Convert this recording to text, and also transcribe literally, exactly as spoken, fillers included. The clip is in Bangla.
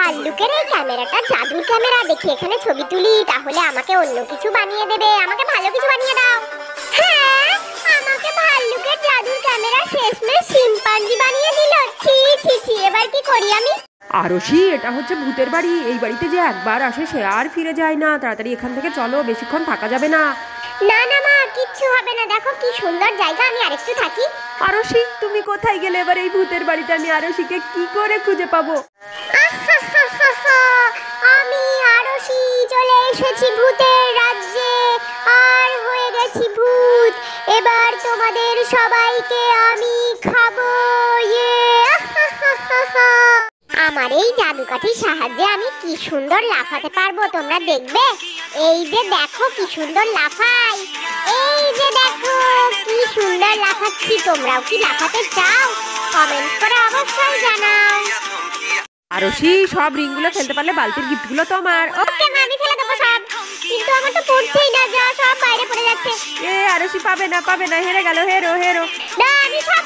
ভাল্লুকের এই ক্যামেরাটা জাদুর ক্যামেরা, দেখি এখানে ছবি তুলি, তাহলে আমাকে অন্য কিছু বানিয়ে দেবে। আমাকে ভালো কিছু বানিয়ে দাও। হ্যাঁ, আমাকে ভাল্লুকের জাদুর ক্যামেরা শেষমেশ শিম্পাঞ্জি বানিয়ে দিল। ছি ছি ছি, এবার কি করি আমি? আরশি, এটা হচ্ছে ভূতের বাড়ি। এই বাড়িতে যে একবার আসে সে আর ফিরে যায় না। তাড়াতাড়ি এখান থেকে চলো, বেশিক্ষণ থাকা যাবে না। না না মা, কিচ্ছু হবে না, দেখো কি সুন্দর জায়গা, আমি আরেকটু থাকি। আরশি, তুমি কোথায় গেলে এবার এই ভূতের বাড়িতে? আমি আরশিকে কি করে খুঁজে পাবো? আমি আরশি চলে এসেছি ভূতের রাজ্যে, আর হয়ে গেছি ভূত। এবার তোমাদের সবাইকে আমি খাবো। ইয়ে আমার এই জাদুকাঠির সাহায্যে আমি কি সুন্দর লাফাতে পারবো, তোমরা দেখবে। এই যে দেখো কি সুন্দর লাফাই, এই যে দেখো কি সুন্দর লাফাচ্ছি। তোমরাও কি লাফাতে চাও? কমেন্ট করে অবশ্যই জানাও। আরশি, সব রিংগুলো ফেলতে পারলে বালতির গিফটগুলো তো আমার। ওকে মা, আমি ফেলে দেবো সব, কিন্তু আমার তো পড়ছেই না, যা সব বাইরে পড়ে যাচ্ছে। এ আরশি, পাবে না পাবে না, হেরে গেল, হেরো হেরো। না, আমি সব